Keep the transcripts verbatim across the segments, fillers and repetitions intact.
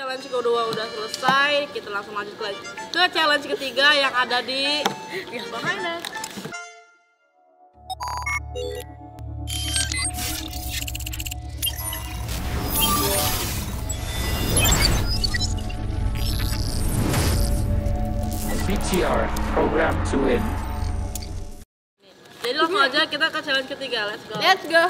challenge kedua udah selesai, kita langsung lanjut ke, ke challenge ketiga yang ada di behind us. B T R program to win. Jadi langsung aja kita ke challenge ketiga, let's go. Let's go.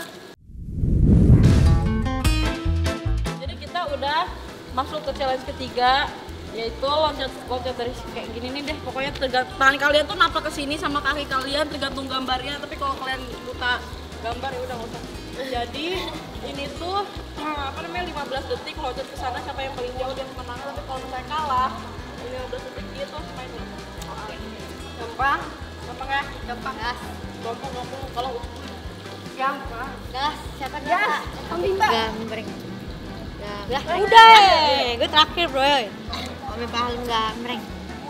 Jadi kita udah masuk ke challenge ketiga, yaitu loncat loncat dari kayak gini nih deh. Pokoknya tergantung tangan kalian tuh napak ke sini sama kaki kalian tergantung gambarnya. Tapi kalau kalian buta gambar ya udah nggak usah. Jadi ini tuh apa namanya lima belas detik loncat ke sana, siapa yang paling jauh dia yang menang. Tapi kalau misalnya kalah lima belas detik gitu main. Oke. Gampang? Gampang ya? Gampang. Gas. Gampang gampang kalau gampang. Gas. Siapa gas? Gas. Gambreng. Lah udah, gue terakhir bro. Om paham gambreng.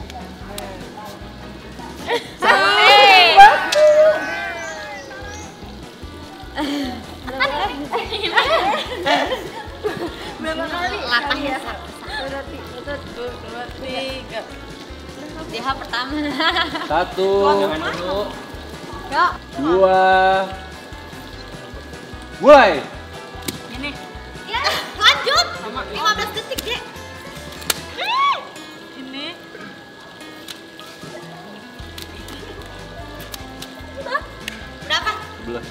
Sampai. Latahnya berarti satu dua tiga. Dia pertama. Satu, Ya. dua, mulai. Ini Ya, lanjut. lima belas detik, Dek. ini Berapa? Sebelas.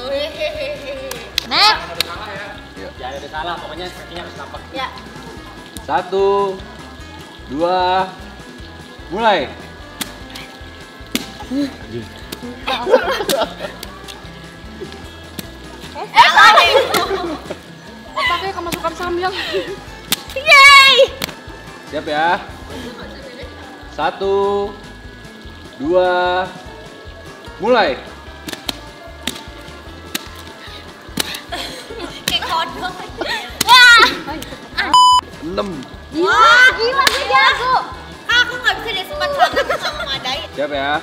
Next. Jangan ada salah, pokoknya kakinya harus nampak. Ya. Satu, dua, mulai. Eh, lagi. pakai kemasukan sambil. Yeay. Siap ya. Satu, dua, mulai. Kayak kodok. Wah. Enam. Wah, gila gue jago. Kak, aku nggak bisa deh sempat banget sama Madai. Siap ya.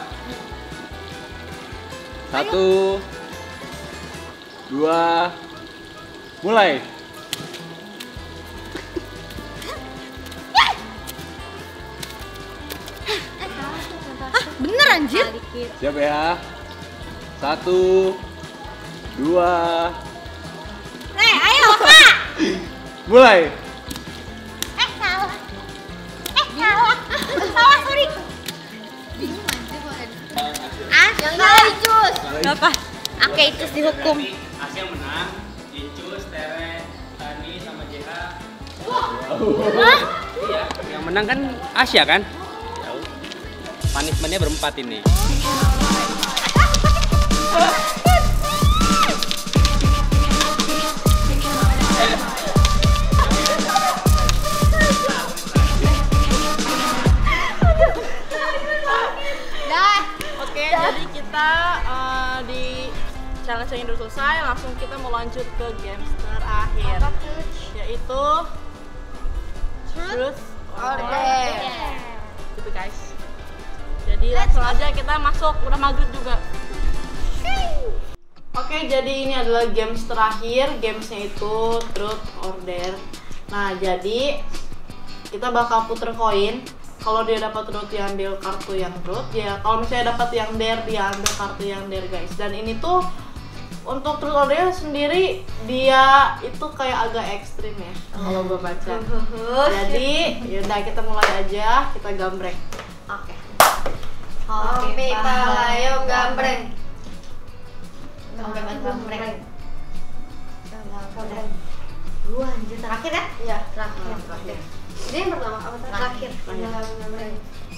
Satu, dua, mulai. Bener anjir. Siap ya. Satu, dua, Eh, ayo Kak. mulai. Eh, salah. Eh, salah. Salah, sorry. Ah, yang salah Icus. Apa? Oke, Icus dihukum. As yang menang, Incus, Tere, Tani, sama J H. Hah? Iya, yang menang kan Asya kan? Ya udah. Punishmentnya berempat ini. Dah. Oke, jadi kita uh, di challenge yang udah selesai, langsung kita mau lanjut ke games terakhir, yaitu Truth or Dare. Gitu guys. Jadi langsung aja kita masuk, udah maghrib juga. Oke, jadi ini adalah games terakhir, gamesnya itu Truth or Dare. Nah, jadi kita bakal puter koin. Kalau dia dapat truth, dia ambil kartu yang truth. Ya, kalau misalnya dapat yang dare, dia ambil kartu yang dare guys. Dan ini tuh untuk truth or dare sendiri dia itu kayak agak ekstrim ya kalau gue baca. Jadi yaudah kita mulai aja, kita gambreng. Oke. Oke, palayo gambreng. Oke, gambreng. Gambreng. Dua anjir terakhir ya? Iya, Terakhir. terakhir. Ini yang pertama apa terakhir? Terakhir. Gambreng.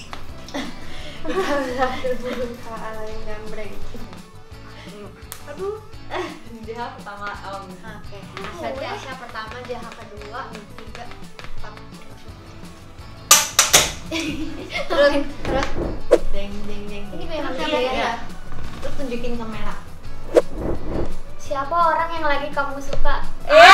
Terakhir burung palayo gambreng. Aduh. J H pertama om. Oke. Asya Asya pertama, J H kedua, tiga, empat. Terus terus deng deng deng. Ini memang ya. Terus tunjukin kamera. Siapa orang yang lagi kamu suka?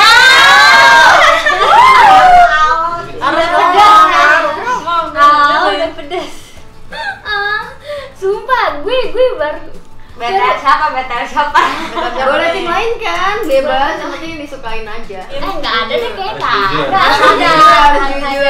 Harus pedas. mau udah pedas. Ah, sumpah gue gue baru Better siapa? Better siapa? boleh tim lain kan, bebas, yang penting disukain aja. Eh nggak ada deh kayaknya nggak ada. Ada, Ada. jujur.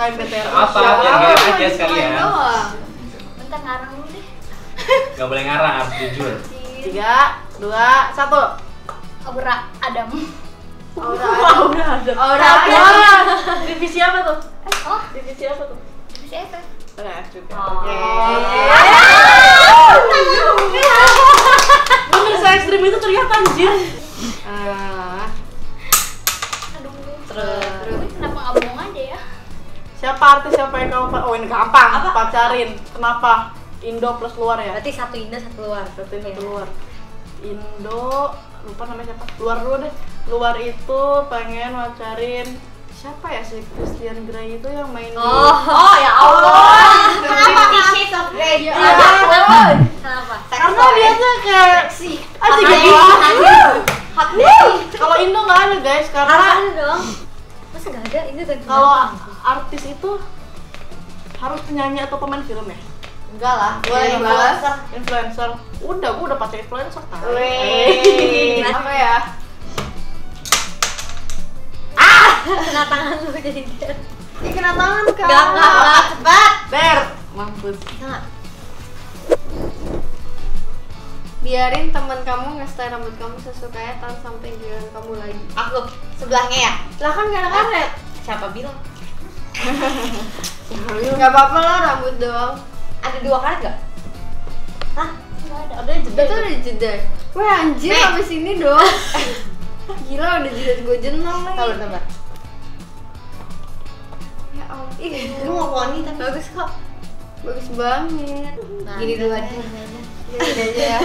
K B T R. Apa? Yang kirim aja sekalian. Bentar ngarang dulu deh. Gak boleh ngarang, harus jujur. Tiga, dua, satu. Aura Adam. Aura Udah ada. Aura Divisi apa tuh? Oh, Divisi apa tuh? bisa F. F juga. Oh. Oke. Bener, saya ekstrim itu ternyata anjir. Ah, Aduh. Terus. Terus kenapa nggak bohong aja ya? siapa artis siapa yang kamu pa- oh ini gampang pacarin? Kenapa? Indo plus luar ya? Berarti satu Indo satu luar. Berarti Indo luar. Indo lupa namanya siapa? Luar dulu deh. Luar itu pengen pacarin siapa ya si Christian Grey itu yang main di Oh, oh ya Allah. Kenapa? Fifty Shades of Grey. Ya, Kenapa? Kenapa? karena dia tuh kayak Seksi. aja Makanya gitu. hot deh. Kalau Indo nggak ada guys karena Ada dong. Masa nggak ada? Ini udah kalau artis itu harus penyanyi atau pemain film ya? Enggak lah, gue Iya, influencer. Influencer. Udah, gue udah pakai influencer kan. Wih. Apa ya? kena tangan lu jadi dia. Ih, kena tangan kan. Enggak, enggak, enggak. Cepat. Ber. Mampus. Enggak. Biarin teman kamu nge-style rambut kamu sesukanya tanpa sampai giliran kamu lagi. Aku sebelahnya ya. Lah kan gak ada karet. Siapa bilang? Gak apa-apa lah rambut doang. Ada dua karet gak? Hah? Enggak ada. Ada yang jeda. Itu udah jeda. Wah anjir Nek. sampai sini dong. Gila udah jeda gue jenong lagi. Sabar, sabar. Ya ampun. Ih, lu mau poni tapi Bagus kok. Bagus banget. Nah, gini dulu aja. ini aja. Gini aja ya.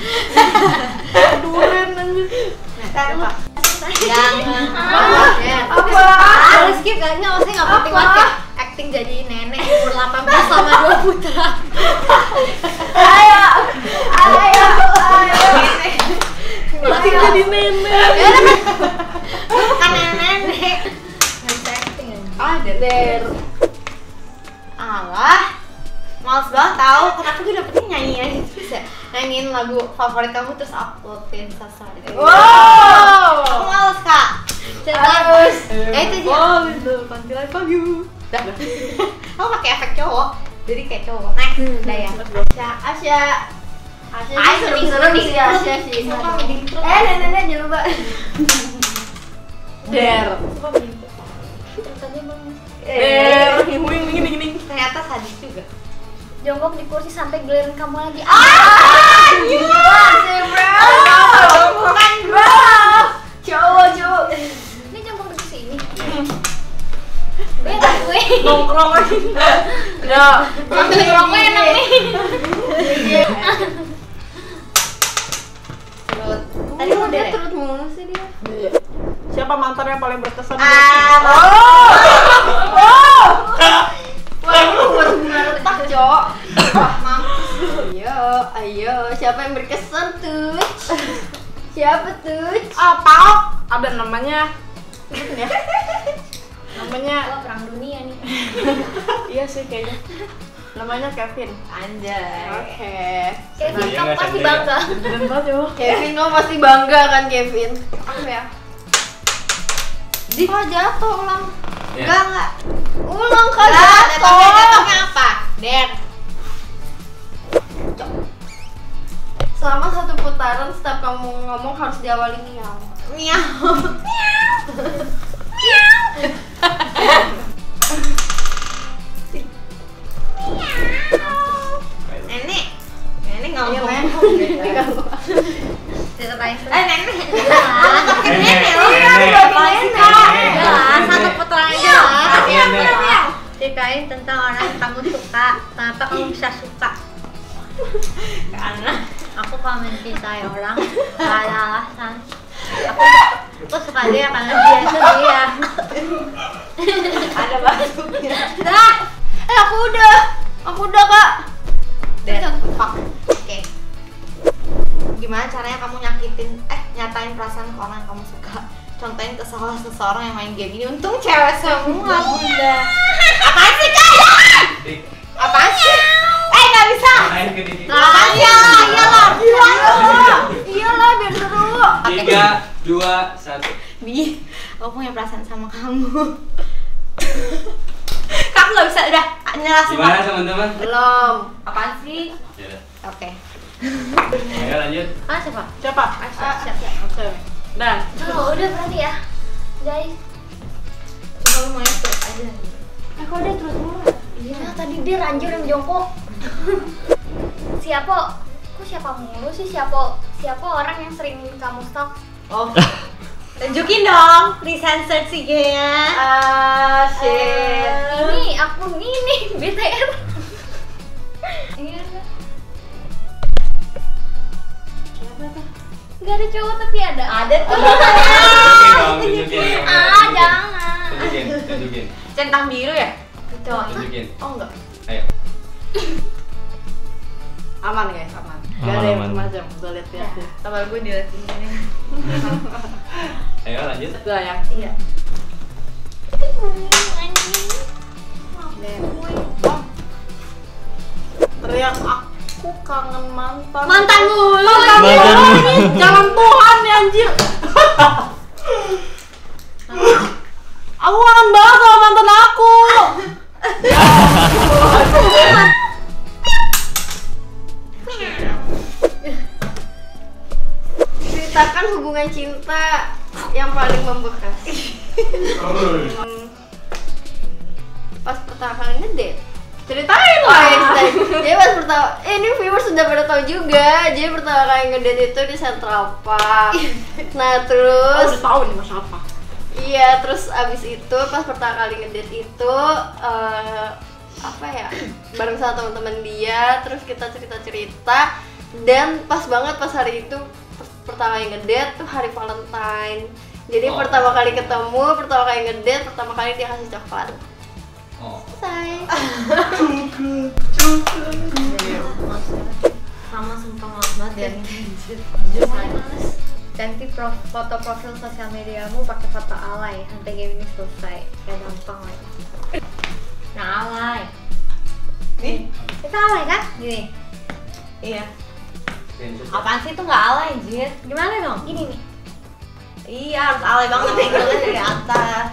Duren anjir. Siapa? Jangan. Ya. Apa? Harus skip gak? Nggak, maksudnya nggak penting banget ya. Acting jadi nenek umur delapan belas sama dua putra. Ayo, ayo, ayo. Acting jadi nenek. Lu bukan nenek. Nggak bisa acting aja. Ada der. Alah, males banget tahu kenapa gue dapetnya nyanyian terus ya nyanyiin lagu favorit kamu terus uploadin sosmed. Wow. Aku males kak. Terus. Ya itu aja. Oh, itu Until I Found You. Dah. Aku pakai efek cowok, jadi kayak cowok. Next, udah ya. Asya, Asya. Asya Asya sih mending seru-seru mending sih terus. Asya sih. Sumpah mending terus. Eh nenek-nenek jangan lupa. Der. Tadi bang. Der. Wing wing wing wing. Ternyata sadis juga. Jongkok di kursi sampai giliran kamu lagi. Ah, gila sih bro. Bukan bro. Cowok cowok. Ini jongkok di kursi ini. Beda gue. Nongkrong lagi. Ya. Sambil ngerokok enak nih. Terus. Tadi Tadi udah udah. terus mulu sih dia. Siapa mantan yang paling berkesan? Ah, Oh. Wah lu baru mulai retak cok. Wah mampus. Ayo, ayo siapa yang berkesan tuh? Siapa tuh? Apa? Ada namanya. Sebutin ya. Namanya Wah, perang dunia nih. iya sih kayaknya. Namanya Kevin. anjay. Oke. Kevin, Iya, kamu nggak pasti cantik ya? bangga. Keren banget ya. Kevin kamu pasti bangga kan Kevin? Aku ya. Di oh jatuh ulang. Ya. Enggak enggak. Ulang kan Enggak, jatuh. tetoknya tetoknya apa? Der. Selama satu putaran setiap kamu ngomong harus diawali miau. Miau. Nenek. Nenek nggak Iya, mau. Nen. Tetap aja. Eh nenek. Jelas. Nenek. Jelas, satu putaran aja lah. Nenek. Ceritain tentang orang yang kamu suka. Kenapa kamu bisa suka? Karena Aku kalau mencintai orang gak ada alasan. Aku, aku suka dia karena dia itu dia. ada batuknya. Dah. Eh aku udah. Aku udah kak. Der. Fuck. Oke. Gimana caranya kamu nyakitin eh nyatain perasaan ke orang yang kamu suka? Contohin ke salah seseorang yang main game ini. Untung cewek semua bunda. Apaan sih kak? Apaan sih? Eh nggak bisa. Main ke dikit. Apaan ya? Iyalah. Iyalah. Iyalah biar seru. Tiga, dua, satu. Bi, aku punya perasaan sama kamu. aku nggak bisa udah nyerah semua. Gimana teman-teman? Belum. Apaan sih? Ya. Oke. Ayo lanjut. Ah siapa? Siapa? Ah, siap, siap, siap. Oke. Dan Oh, udah berarti ya, guys. Coba lu mau yang terus aja. Eh kok dia terus mulu? Iya. Nah, tadi dia anjir yang jongkok. Siapa? Kok siapa mulu sih siapa? Siapa orang yang sering kamu stalk? Oh. Tunjukin dong, recenser si Gea. ah shit. Eh, ini akun ini B T R. Iya. Siapa tuh? Gak ada cowok tapi ada. Ada tuh. Tunjukin dong, tunjukin. Ah, jangan. Tunjukin, tunjukin. Centang biru ya? Cowok. Tunjukin. Oh enggak. Ayo. Aman guys, aman. Gak Aman, ada yang aman. macam-macam. Udah lihat-lihat deh. Sabar gue diliatin ini. Ayo lanjut. Udah ya. Iya. Teriak aku kangen mantan. Mantan mulu. Mantan mulu. Jalan Tuhan ya anjir. Aku kangen banget sama mantan aku. Ceritakan hubungan cinta yang paling membekas. Hmm, pas pertama kali ngedate. Ceritain Oh, lah. ya, ceritain. Jadi pas pertama, eh, ini viewers sudah pada tahu juga. Jadi pertama kali ngedate itu di Central Park. Nah Aku terus, udah tahu nih Mas apa. iya terus abis itu pas pertama kali ngedate itu eh, apa ya, bareng sama teman-teman dia. Terus kita cerita-cerita dan pas banget pas hari itu per- pertama kali ngedate tuh hari Valentine. Jadi Oh. pertama kali ketemu, pertama kali ngedate, pertama kali dia kasih coklat. Oh. Selesai. Sama sumpah maaf banget dan jujur males. Ganti pro- foto profil sosial mediamu pakai foto alay. Sampai game ini selesai. Kayak gampang lagi. Nah alay. Nih, Kita alay kan? Gini. iya. Screenshot. Apaan sih itu nggak alay anjir? Gimana dong? Gini nih. Iya harus alay banget angle-nya dari atas.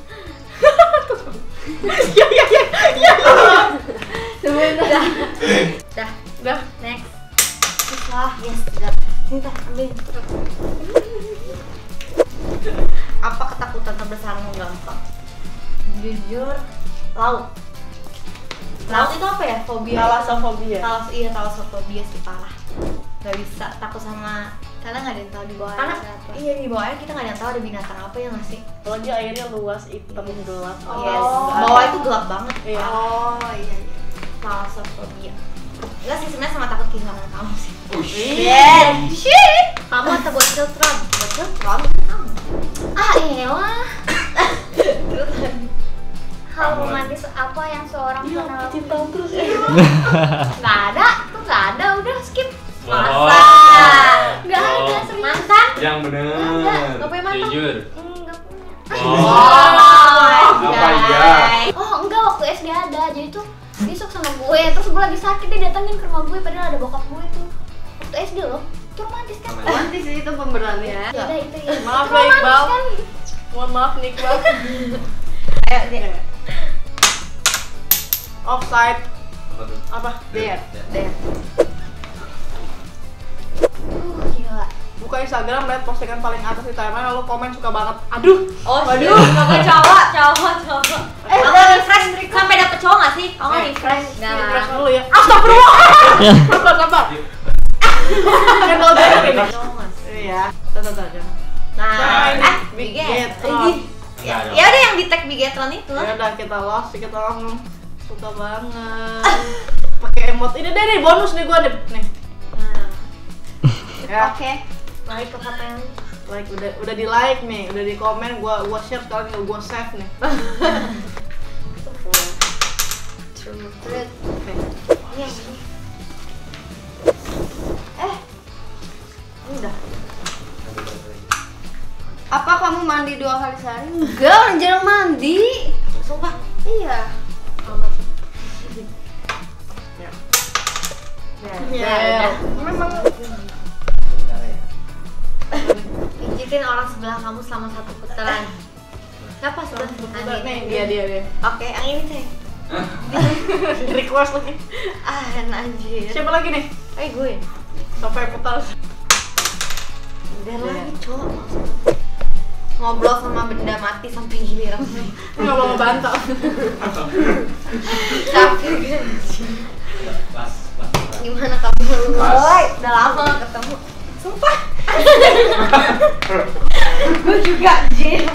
Dah. Dah. Udah. Next. Wah, yes, udah. Sini Teh, ambil. Apa ketakutan terbesarmu gampang? Jujur, laut. Laut itu apa ya? Fobia. Thalassofobia. Talas, iya talasofobia sih parah. Gak bisa, takut sama Karena nggak ada yang tahu di bawah karena air ada apa. iya di bawah air kita nggak ada yang tahu ada binatang apa ya nggak sih? Apalagi airnya luas, hitam, gelap. Yes, Nggak bawah ada. itu gelap banget. Iya. Oh iya iya. Talasofobia. Enggak sih sebenarnya sama takut kehilangan kamu sih. Yes. Shit. Kamu atau bocil Trump? Betul, kamu kamu. Ah elah. Terus lagi. Hal romantis apa yang seorang pernah lakukan? Cinta terus. Nggak ada, tuh nggak ada, udah skip. Masa? Nggak ada, Oh. serius. Mantan? Yang bener. Enggak, nggak punya mantan. Jujur. Enggak punya. Oh. Apa iya? Oh enggak, waktu S D ada, jadi tuh dia suka sama gue, terus gue lagi sakit dia datangin ke rumah gue, padahal ada bokap gue tuh waktu S D loh, itu romantis kan? Romantis sih itu pemberani ya. Ya udah itu ya. Maaf Itu ya romantis Iqbal. kan? Mohon maaf nih Iqbal. Ayo deh. Offside. Apa tuh? Apa? There. Deh. Uh gila. Buka Instagram, lihat postingan paling atas di timeline, lalu komen suka banget. Aduh. Oh, waduh, kamu cowok, cowok, cowok. Eh, kamu refresh sampai dapet cowok nggak sih? Kamu Eh, refresh. Refresh dulu ya. Astagfirullah. Sabar, sabar. Kan kalau dari ini. Cowok nggak sih? Iya. Tuh, tuh, tuh. Nah, Nah, ini eh, Bigetron. Bigetron. Enggak ada. Ya udah yang di tag Bigetron itu. Ya udah kita lost, kita ngomong suka banget. Pakai emot. Ini deh nih bonus nih gua nih. Nih. Nah, Ya. Oke. naik ke foto yang Like udah udah di like nih, udah di komen, gua gua share sekarang tinggal gua save nih. True truth. Nih. Iya ini. eh, udah. Apa kamu mandi dua kali sehari? Enggak, orang jarang mandi. Sumpah. Iya. Ya. Ya, Ya. udah. Memang Pijitin orang sebelah kamu selama satu putaran. Siapa sebelah udah Andin. nih dia dia dia. Oke, yang ini teh. Request lagi. Ah, anjir. Siapa lagi nih? Eh gue. Sampai putar. Udah lagi cowok maksudnya. Ngobrol sama benda mati sampai giliran. Nggak mau ngebantah. Capek ganti. Gimana kamu? Woi, udah lama gak ketemu. Sumpah. Gue juga Jin.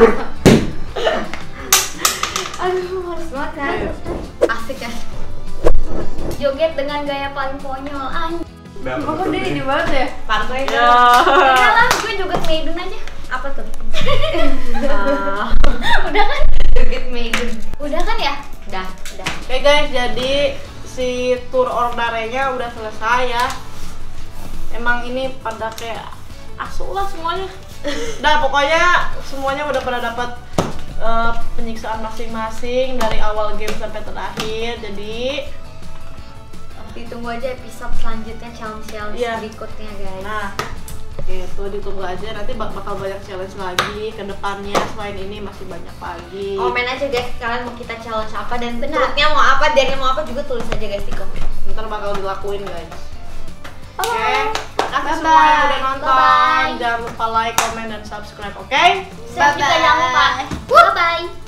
Aduh, harus banget kan. Asik ya. Joget dengan gaya paling konyol. Anjir. Kok dia ini banget ya? Partai Ya. Ya lah, gue joget Maiden aja. Apa tuh? Ah, Udah kan? joget Maiden. Udah kan ya? Udah, udah. Oke guys, jadi si tour ordernya udah selesai ya. Emang ini pada kayak asu lah semuanya. Nah pokoknya semuanya udah pada dapat uh, penyiksaan masing-masing dari awal game sampai terakhir. Jadi Ditunggu aja episode selanjutnya, challenge-challenge Iya. berikutnya guys. nah itu ditunggu aja, nanti bak- bakal banyak challenge lagi ke depannya. Selain ini masih banyak lagi. Komen aja guys, kalian mau kita challenge apa dan bentuknya mau apa, dan mau apa juga tulis aja guys di komen. Ntar bakal dilakuin guys. Oke, Bye. makasih Bye-bye. semua yang udah nonton. Bye-bye. Jangan lupa like, comment, dan subscribe, oke? Subscribe juga jangan lupa. Bye bye.